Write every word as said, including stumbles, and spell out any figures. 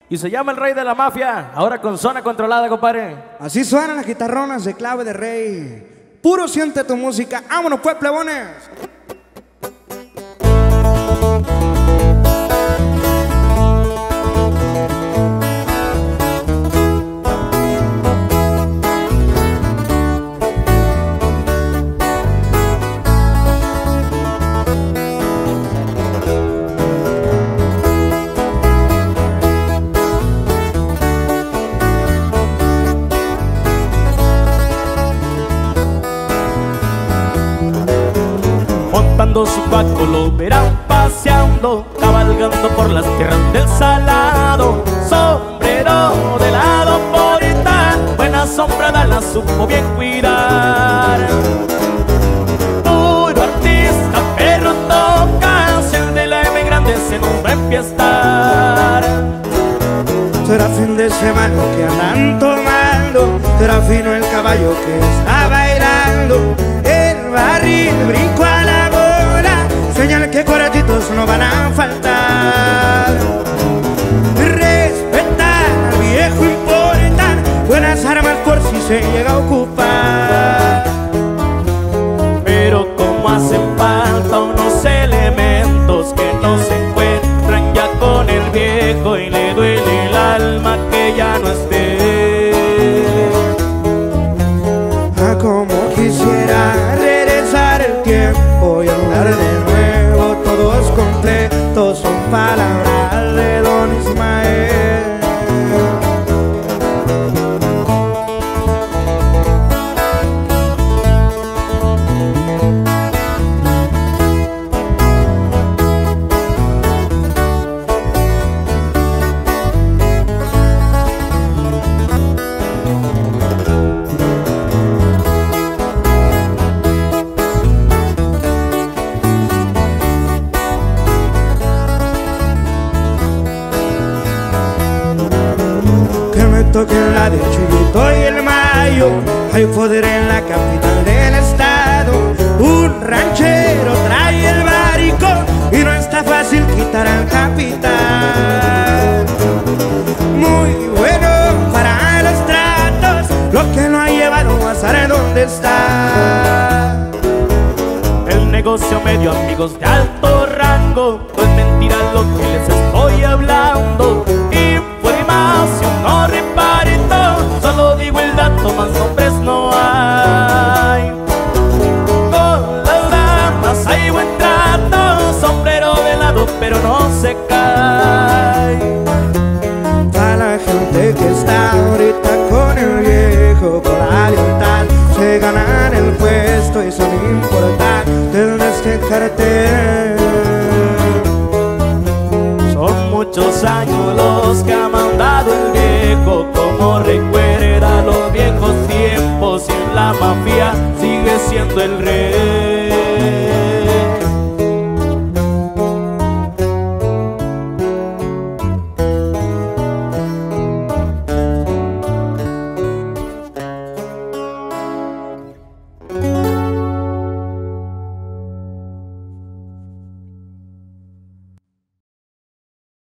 Y se llama El Rey de la Mafia, ahora con zona controlada, compadre. Así suenan las guitarronas de Clave de Rey. Puro siente tu música. ¡Vámonos pues, plebones! Montando su paco lo verán paseando, cabalgando por las tierras del Salado. Sombrero de lado porita, buena sombrada la supo bien cuidar. Puro artista, perro toca, si el de la M grande se nos va a empieztar. Será fin de semana que andan tomando, será fino el caballo que está bailando. El barril brinco a la bola, señal que coratitos no van a faltar. Respetar al viejo importar, buenas armas por si se llega a ocupar. Pero como hacen falta unos elementos que no se encuentran ya con el viejo y le duele el alma que ya no esté. Ah, como quisiera regresar el tiempo y hablar de nuevo, todos completos son palabras de don Ismael. Que la de Chuyito y el Mayo, hay poder en la capital del estado. Un ranchero trae el barico y no está fácil quitar al capitán. Muy bueno para los tratos, lo que no ha llevado a saber dónde está. El negocio medio amigos de alto rango, pues mentira lo que les estoy hablando. Información no reparito, solo digo el dato, más nombres no hay. Con las damas hay buen trato, sombrero de lado pero no se cae. Para la gente que está ahorita con el viejo, con la lealtad se ganan el puesto y son importantes de este cartel. Son muchos años los que ha mandado el viejo, como recuerda los viejos tiempos, y en la mafia sigue siendo el rey.